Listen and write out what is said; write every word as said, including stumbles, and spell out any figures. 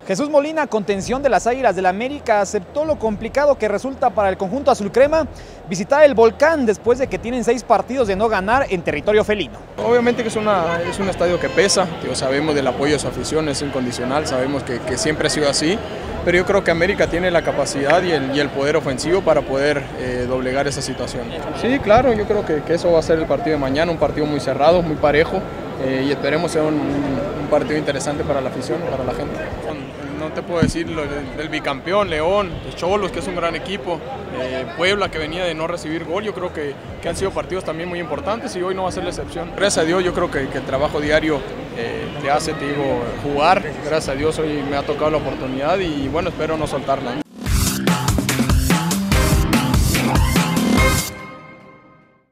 Jesús Molina, contención de las Águilas del América, aceptó lo complicado que resulta para el conjunto azulcrema visitar el Volcán después de que tienen seis partidos de no ganar en territorio felino. Obviamente que es, una, es un estadio que pesa, tío, sabemos del apoyo de su afición, es incondicional, sabemos que, que siempre ha sido así, pero yo creo que América tiene la capacidad y el, y el poder ofensivo para poder eh, doblegar esa situación. Sí, claro, yo creo que, que eso va a ser el partido de mañana, un partido muy cerrado, muy parejo, eh, y esperemos sea un, un partido interesante para la afición, para la gente. No te puedo decir el, el bicampeón, León, Xolos, que es un gran equipo, eh, Puebla, que venía de no recibir gol, yo creo que, que han sido partidos también muy importantes y hoy no va a ser la excepción. Gracias a Dios, yo creo que, que el trabajo diario eh, te hace, te digo, jugar. Gracias a Dios hoy me ha tocado la oportunidad y bueno, espero no soltarla.